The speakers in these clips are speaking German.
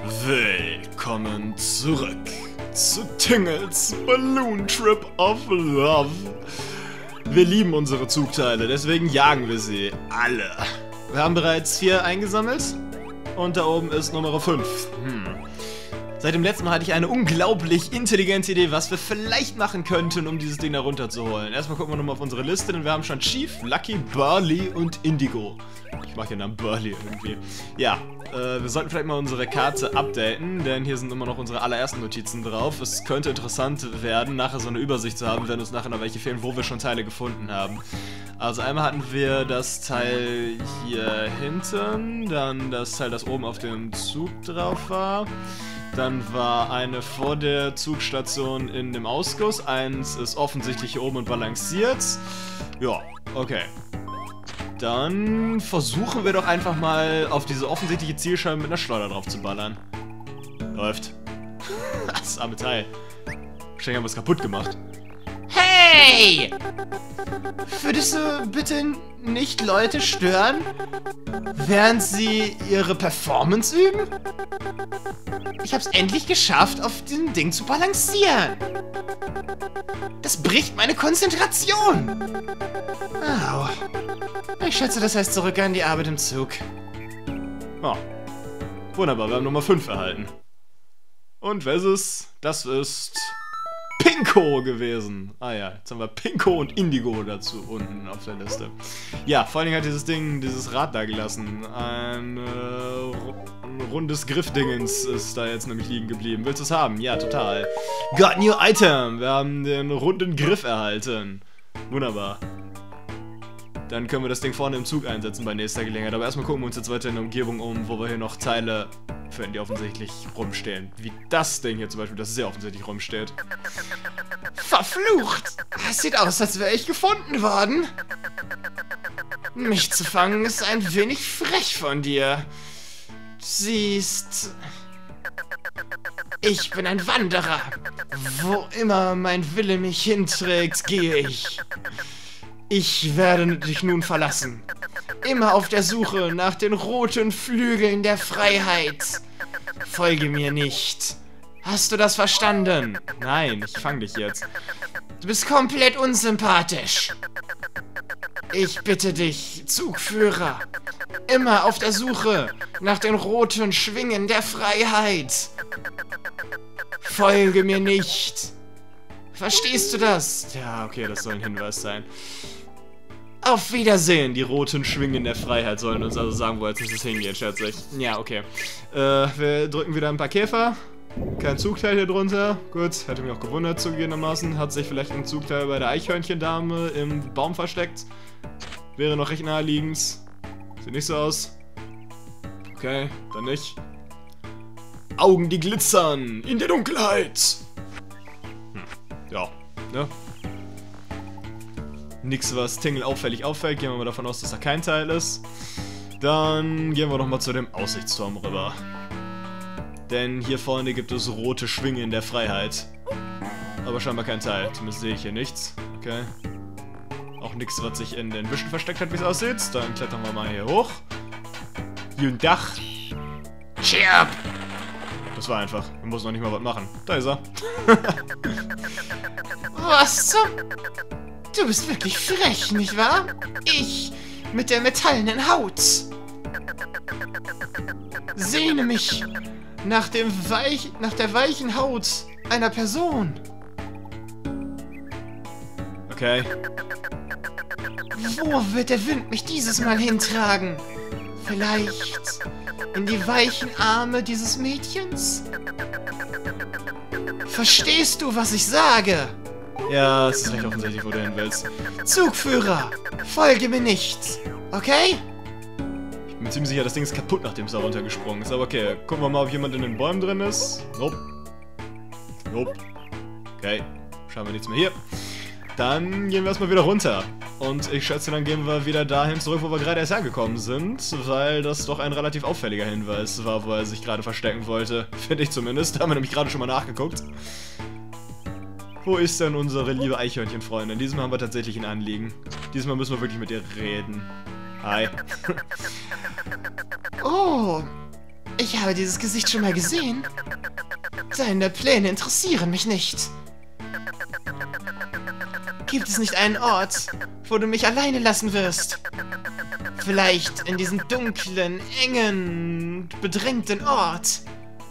Willkommen zurück zu Tingles Balloon Trip of Love. Wir lieben unsere Zugteile, deswegen jagen wir sie alle. Wir haben bereits 4 eingesammelt und da oben ist Nummer 5. Seit dem letzten Mal hatte ich eine unglaublich intelligente Idee, was wir vielleicht machen könnten, um dieses Ding da runterzuholen. Erstmal gucken wir nochmal auf unsere Liste, denn wir haben schon Chief, Lucky, Burly und Indigo. Ich mag den Namen Burly irgendwie. Ja, wir sollten vielleicht mal unsere Karte updaten, denn hier sind immer noch unsere allerersten Notizen drauf. Es könnte interessant werden, nachher so eine Übersicht zu haben, wenn uns nachher noch welche fehlen, wo wir schon Teile gefunden haben. Also einmal hatten wir das Teil hier hinten, dann das Teil, das oben auf dem Zug drauf war. Dann war eine vor der Zugstation in dem Ausguss. Eins ist offensichtlich hier oben und balanciert. Ja, okay. Dann versuchen wir doch einfach mal auf diese offensichtliche Zielscheibe mit einer Schleuder drauf zu ballern. Läuft. Das arme Teil. Wahrscheinlich haben wir es kaputt gemacht. Hey! Würdest du bitte nicht Leute stören, während sie ihre Performance üben? Ich hab's endlich geschafft, auf diesem Ding zu balancieren. Das bricht meine Konzentration. Au. Ich schätze, das heißt zurück an die Arbeit im Zug. Oh. Wunderbar, wir haben Nummer 5 erhalten. Und wer ist es? Das ist Pinko gewesen. Ah ja, jetzt haben wir Pinko und Indigo dazu unten auf der Liste. Ja, vor allen Dingen hat dieses Ding, dieses Rad da gelassen. Ein rundes Griffdingens ist da jetzt nämlich liegen geblieben. Willst du es haben? Ja, total. Got new item. Wir haben den runden Griff erhalten. Wunderbar. Dann können wir das Ding vorne im Zug einsetzen bei nächster Gelegenheit. Aber erstmal gucken wir uns jetzt weiter in der Umgebung um, wo wir hier noch Teile finden, die offensichtlich rumstehen. Wie das Ding hier zum Beispiel, das sehr offensichtlich rumsteht. Verflucht! Es sieht aus, als wäre ich gefunden worden. Mich zu fangen ist ein wenig frech von dir. Siehst... Ich bin ein Wanderer. Wo immer mein Wille mich hinträgt, gehe ich. Ich werde dich nun verlassen. Immer auf der Suche nach den roten Flügeln der Freiheit. Folge mir nicht. Hast du das verstanden? Nein, ich fang dich jetzt. Du bist komplett unsympathisch. Ich bitte dich, Zugführer. Immer auf der Suche nach den roten Schwingen der Freiheit. Folge mir nicht. Verstehst du das? Ja, okay, das soll ein Hinweis sein. Auf Wiedersehen! Die roten Schwingen der Freiheit sollen uns also sagen, wo jetzt es hingeht, schätze ich. Ja, okay. Wir drücken wieder ein paar Käfer. Kein Zugteil hier drunter. Gut, hätte mich auch gewundert, zugegebenermaßen. Hat sich vielleicht ein Zugteil bei der Eichhörnchendame im Baum versteckt. Wäre noch recht naheliegend. Sieht nicht so aus. Okay, dann nicht. Augen, die glitzern in der Dunkelheit! Ja, ne? Nix, was Tingle auffällig auffällt. Gehen wir mal davon aus, dass da kein Teil ist. Dann gehen wir noch mal zu dem Aussichtsturm rüber. Denn hier vorne gibt es rote Schwingen der Freiheit. Aber scheinbar kein Teil. Zumindest sehe ich hier nichts. Okay. Auch nichts, was sich in den Büschen versteckt hat, wie es aussieht. Dann klettern wir mal hier hoch. Hier ein Dach. Chirp! Das war einfach. Wir mussten noch nicht mal was machen. Da ist er. Was zum... Du bist wirklich frech, nicht wahr? Ich mit der metallenen Haut. Sehne mich nach der weichen Haut einer Person. Okay. Wo wird der Wind mich dieses Mal hintragen? Vielleicht in die weichen Arme dieses Mädchens? Verstehst du, was ich sage? Ja, es ist recht offensichtlich, wo du hin willst. Zugführer, folge mir nicht, okay? Ich bin mir ziemlich sicher, das Ding ist kaputt, nachdem es da runtergesprungen ist. Aber okay, gucken wir mal, ob jemand in den Bäumen drin ist. Nope. Nope. Okay, schauen wir nichts mehr hier. Dann gehen wir erstmal wieder runter. Und ich schätze, dann gehen wir wieder dahin zurück, wo wir gerade erst hergekommen sind. Weil das doch ein relativ auffälliger Hinweis war, wo er sich gerade verstecken wollte. Finde ich zumindest. Da haben wir nämlich gerade schon mal nachgeguckt. Wo ist denn unsere liebe Eichhörnchenfreundin? Diesmal haben wir tatsächlich ein Anliegen. Diesmal müssen wir wirklich mit ihr reden. Hi. Oh, Ich habe dieses Gesicht schon mal gesehen. Deine Pläne interessieren mich nicht. Gibt es nicht einen Ort, wo du mich alleine lassen wirst? Vielleicht in diesem dunklen, engen, bedrängten Ort.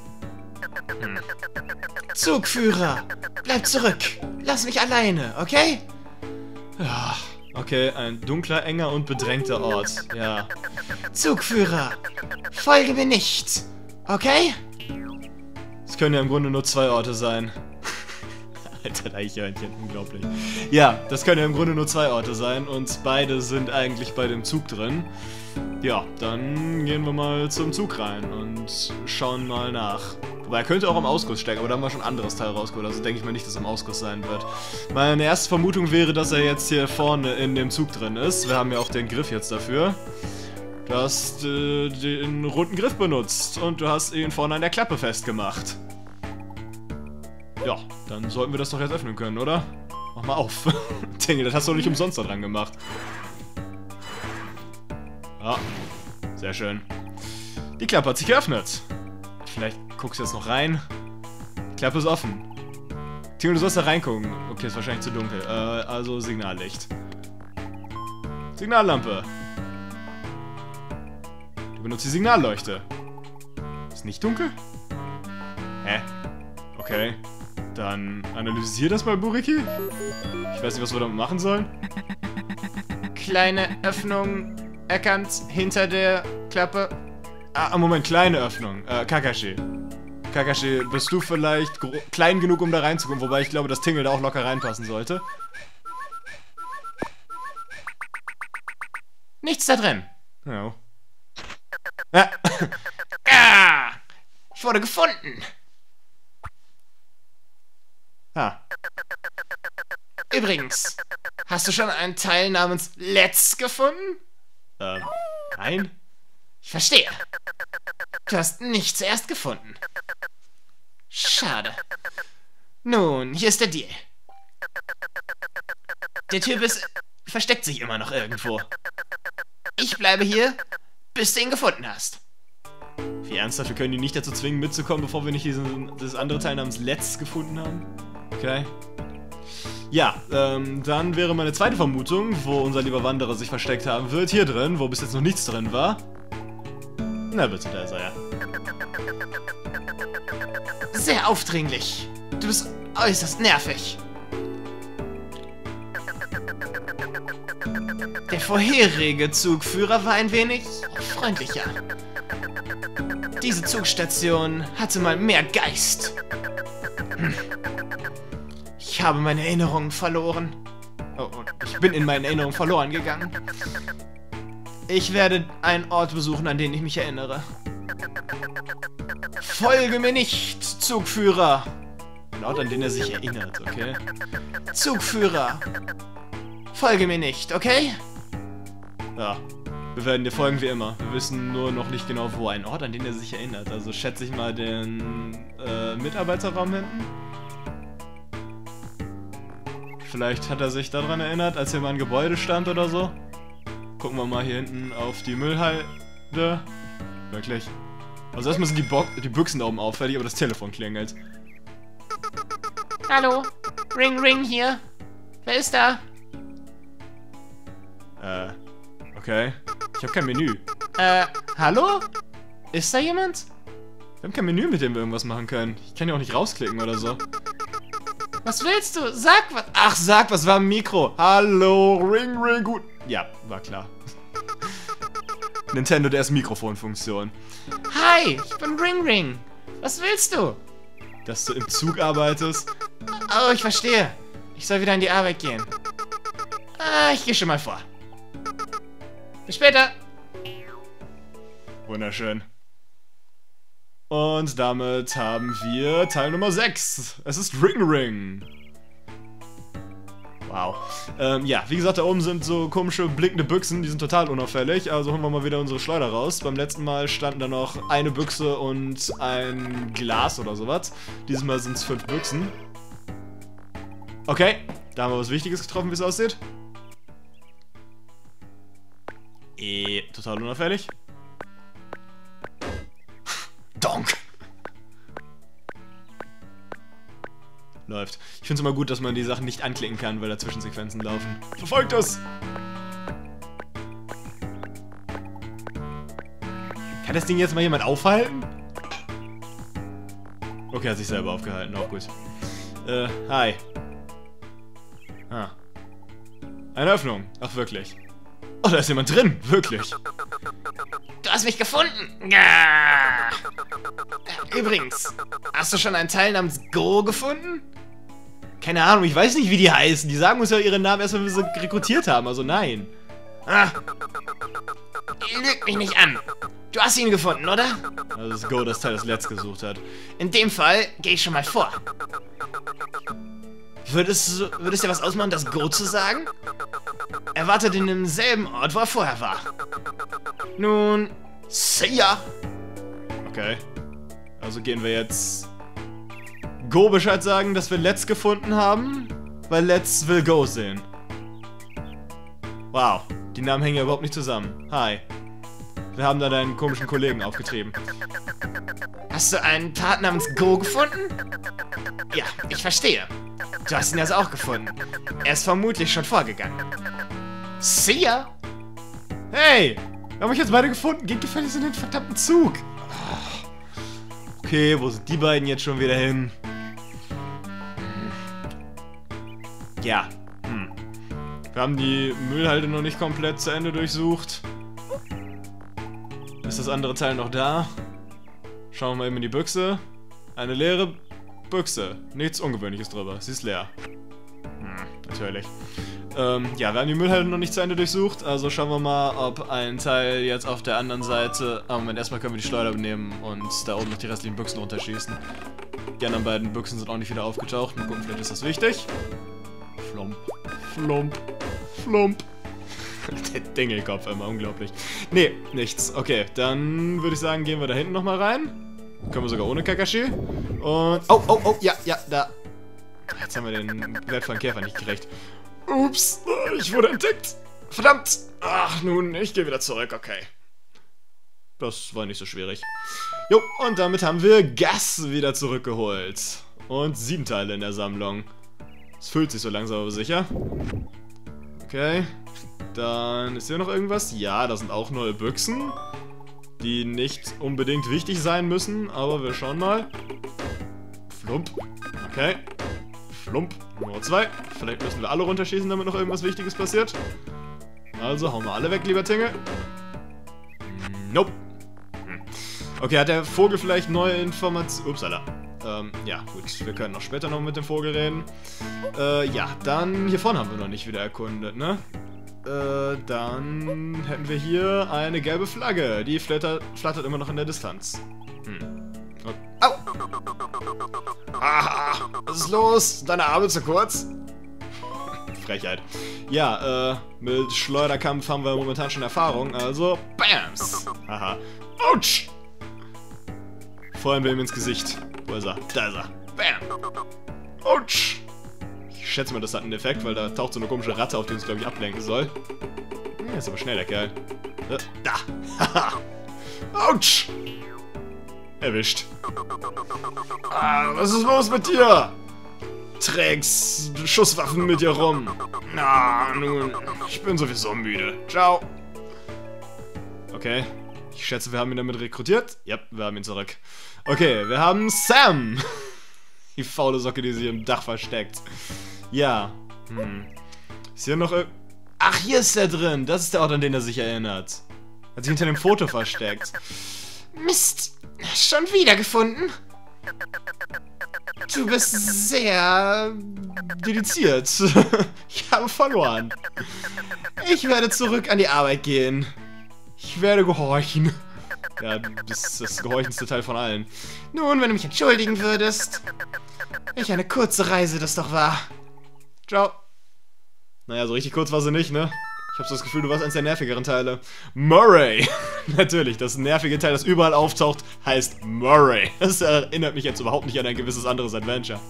Zugführer, bleib zurück. Lass mich alleine, okay? Ja, okay, ein dunkler, enger und bedrängter Ort. Ja. Zugführer, folge mir nicht, okay? Es können ja im Grunde nur 2 Orte sein. Alter, Eichhörnchen, unglaublich. Ja, das können ja im Grunde nur 2 Orte sein und beide sind eigentlich bei dem Zug drin. Ja, dann gehen wir mal zum Zug rein und schauen mal nach. Wobei, er könnte auch am Ausguss stecken, aber da haben wir schon ein anderes Teil rausgeholt, also denke ich mal nicht, dass er am Ausguss sein wird. Meine erste Vermutung wäre, dass er jetzt hier vorne in dem Zug drin ist. Wir haben ja auch den Griff jetzt dafür. Du hast den runden Griff benutzt und du hast ihn vorne an der Klappe festgemacht. Ja, dann sollten wir das doch jetzt öffnen können, oder? Mach mal auf. Tingle, das hast du doch nicht umsonst da dran gemacht. Ja, sehr schön. Die Klappe hat sich geöffnet. Vielleicht guckst du jetzt noch rein. Die Klappe ist offen. Tingle, du sollst da reingucken. Okay, ist wahrscheinlich zu dunkel. Also Signallicht. Signallampe. Du benutzt die Signalleuchte. Ist nicht dunkel? Hä? Okay. Dann analysier das mal, Buriki. Ich weiß nicht, was wir damit machen sollen. Kleine Öffnung erkannt hinter der Klappe. Ah, Moment, kleine Öffnung. Kakashi. Kakashi, bist du vielleicht klein genug, um da reinzukommen? Wobei ich glaube, dass Tingle da auch locker reinpassen sollte. Nichts da drin. Ja. Ah, ich wurde gefunden. Ah. Übrigens, hast du schon einen Teil namens Let's gefunden? Nein? Ich verstehe. Du hast nicht zuerst gefunden. Schade. Nun, hier ist der Deal. Der Typ versteckt sich immer noch irgendwo. Ich bleibe hier, bis du ihn gefunden hast. Wie ernsthaft? Wir können ihn nicht dazu zwingen, mitzukommen, bevor wir nicht das andere Teil namens Let's gefunden haben? Okay. Ja, dann wäre meine zweite Vermutung, wo unser lieber Wanderer sich versteckt haben wird, hier drin, wo bis jetzt noch nichts drin war. Na bitte, da ist er ja. Sehr aufdringlich. Du bist äußerst nervig. Der vorherige Zugführer war ein wenig freundlicher. Diese Zugstation hatte mal mehr Geist. Ich habe meine Erinnerungen verloren. Oh, ich bin in meinen Erinnerungen verloren gegangen. Ich werde einen Ort besuchen, an den ich mich erinnere. Folge mir nicht, Zugführer. Ein Ort, an den er sich erinnert, okay? Zugführer. Folge mir nicht, okay? Ja, wir werden dir folgen wie immer. Wir wissen nur noch nicht genau, wo. Ein Ort, an den er sich erinnert. Also schätze ich mal den Mitarbeiterraum hinten. Vielleicht hat er sich daran erinnert, als hier mal ein Gebäude stand oder so. Gucken wir mal hier hinten auf die Müllhalde. Wirklich. Also erstmal sind die Büchsen da oben auffällig, aber das Telefon klingelt. Hallo? Ring, Ring hier. Wer ist da? Okay. Ich habe kein Menü. Hallo? Ist da jemand? Wir haben kein Menü, mit dem wir irgendwas machen können. Ich kann ja auch nicht rausklicken oder so. Was willst du? Sag was. Ach, sag was, war im Mikro. Hallo, Ring, Ring, gut. Ja, war klar. Nintendo DS Mikrofonfunktion. Hi, ich bin Ring Ring. Was willst du? Dass du im Zug arbeitest. Oh, ich verstehe. Ich soll wieder in die Arbeit gehen. Ah, ich gehe schon mal vor. Bis später. Wunderschön. Und damit haben wir Teil Nummer 6. Es ist Ring Ring. Wow. Ja, wie gesagt, da oben sind so komische blinkende Büchsen, die sind total unauffällig. Also holen wir mal wieder unsere Schleuder raus. Beim letzten Mal standen da noch eine Büchse und ein Glas oder sowas. Dieses Mal sind es 5 Büchsen. Okay, da haben wir was Wichtiges getroffen, wie es aussieht. Total unauffällig. Donk. Läuft. Ich finde es immer gut, dass man die Sachen nicht anklicken kann, weil da Zwischensequenzen laufen. Verfolgt das! Kann das Ding jetzt mal jemand aufhalten? Okay, hat sich selber aufgehalten, auch gut. Hi. Ah. Eine Öffnung. Ach, wirklich. Oh, da ist jemand drin. Wirklich. Du hast mich gefunden. Ja. Übrigens, hast du schon einen Teil namens Go gefunden? Keine Ahnung, ich weiß nicht, wie die heißen. Die sagen uns ja ihren Namen erst, wenn wir sie rekrutiert haben, also nein. Ah. Lüg mich nicht an. Du hast ihn gefunden, oder? Also das ist Go, das Teil, das Let's gesucht hat. In dem Fall gehe ich schon mal vor. Würde es dir was ausmachen, das Go zu sagen? Er wartet in demselben Ort, wo er vorher war. Nun, see ya! Okay. Also gehen wir jetzt Go Bescheid sagen, dass wir Let's gefunden haben, weil Let's will Go sehen. Wow, die Namen hängen ja überhaupt nicht zusammen. Hi. Wir haben da deinen komischen Kollegen aufgetrieben. Hast du einen Part namens Go gefunden? Ja, ich verstehe. Du hast ihn also auch gefunden. Er ist vermutlich schon vorgegangen. See ya! Hey! Wir haben euch jetzt beide gefunden. Geht gefälligst in den verdammten Zug. Okay, wo sind die beiden jetzt schon wieder hin? Ja. Wir haben die Müllhalde noch nicht komplett zu Ende durchsucht. Ist das andere Teil noch da? Schauen wir mal eben in die Büchse. Eine leere Büchse. Nichts Ungewöhnliches drüber. Sie ist leer. Natürlich. Ja, wir haben die Müllhalde noch nicht zu Ende durchsucht. Also schauen wir mal, ob ein Teil jetzt auf der anderen Seite... Ah, Moment, erstmal können wir die Schleuder nehmen und da oben noch die restlichen Büchsen runterschießen. Die anderen beiden Büchsen sind auch nicht wieder aufgetaucht. Mal gucken, vielleicht ist das wichtig. Flump, flump, flump. Der Dingelkopf immer, unglaublich. Nee, nichts. Okay, dann würde ich sagen, gehen wir da hinten nochmal rein. Können wir sogar ohne Kakashi. Und... Oh, oh, oh, ja, ja, da. Jetzt haben wir den wertvollen Käfer nicht gekriegt. Ups, ich wurde entdeckt. Verdammt. Ach, nun, ich gehe wieder zurück, okay. Das war nicht so schwierig. Jo, und damit haben wir Gas wieder zurückgeholt. Und 7 Teile in der Sammlung. Es füllt sich so langsam aber sicher. Okay. Dann ist hier noch irgendwas. Ja, da sind auch neue Büchsen, die nicht unbedingt wichtig sein müssen, aber wir schauen mal. Flump. Okay. Flump. Nummer 2. Vielleicht müssen wir alle runterschießen, damit noch irgendwas Wichtiges passiert. Also hauen wir alle weg, lieber Tingle. Nope. Okay, hat der Vogel vielleicht neue Informationen? Upsala. Ja, gut. Wir können auch später noch mit dem Vogel reden. Ja, dann hier vorne haben wir noch nicht wieder erkundet, ne? Dann hätten wir hier eine gelbe Flagge. Die flattert immer noch in der Distanz. Okay. Au! Ah, was ist los? Deine Arme zu kurz? Frechheit. Ja, mit Schleuderkampf haben wir momentan schon Erfahrung, also BAMS! Haha. Autsch! Vor ihm ins Gesicht. Wo ist er? Da ist er. Bam! Autsch! Ich schätze mal, das hat einen Effekt, weil da taucht so eine komische Ratte auf, die uns, glaube ich, ablenken soll. Ja, ist aber schnell, der Kerl. Da! Haha! Autsch! Erwischt. Ah, was ist los mit dir? Trägst Schusswaffen mit dir rum. Na, nun, ich bin sowieso müde. Ciao. Okay. Ich schätze, wir haben ihn damit rekrutiert. Ja, wir haben ihn zurück. Okay, wir haben Sam. Die faule Socke, die sich im Dach versteckt. Ja. Ist hier noch... Ach, hier ist er drin. Das ist der Ort, an den er sich erinnert. Hat sich hinter dem Foto versteckt. Mist. Schon wieder gefunden? Du bist sehr dediziert. Ich habe verloren. Ich werde zurück an die Arbeit gehen. Ich werde gehorchen. Ja, das ist das gehorchendste Teil von allen. Nun, wenn du mich entschuldigen würdest. Welch eine kurze Reise das doch war. Ciao. Naja, so richtig kurz war sie nicht, ne? Ich habe so das Gefühl, du warst eines der nervigeren Teile. Murray! Natürlich, das nervige Teil, das überall auftaucht, heißt Murray. Das erinnert mich jetzt überhaupt nicht an ein gewisses anderes Adventure.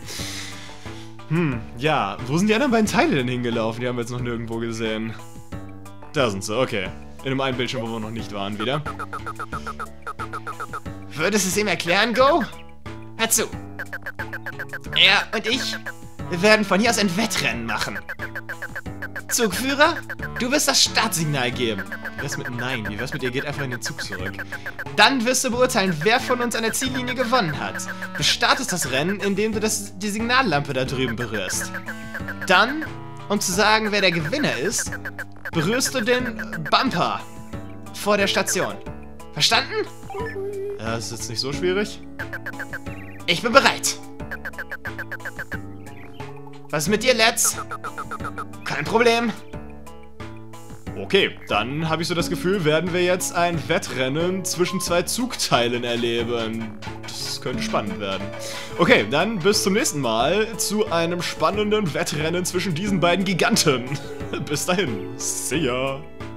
Ja, wo sind die anderen beiden Teile denn hingelaufen? Die haben wir jetzt noch nirgendwo gesehen. Da sind sie, okay. In einem einen Bildschirm, wo wir noch nicht waren, wieder. Würdest du es ihm erklären, Go? Hör zu. Er und ich, wir werden von hier aus ein Wettrennen machen. Zugführer, du wirst das Startsignal geben. Wie wär's mit Nein? Wie wär's mit ihr geht einfach in den Zug zurück? Dann wirst du beurteilen, wer von uns an der Ziellinie gewonnen hat. Du startest das Rennen, indem du die Signallampe da drüben berührst. Dann, um zu sagen, wer der Gewinner ist, berührst du den Bumper vor der Station. Verstanden? Ja, ist jetzt nicht so schwierig. Ich bin bereit. Was ist mit dir, Let's? Kein Problem. Okay, dann habe ich so das Gefühl, werden wir jetzt ein Wettrennen zwischen zwei Zugteilen erleben. Das könnte spannend werden. Okay, dann bis zum nächsten Mal zu einem spannenden Wettrennen zwischen diesen beiden Giganten. Bis dahin. See ya.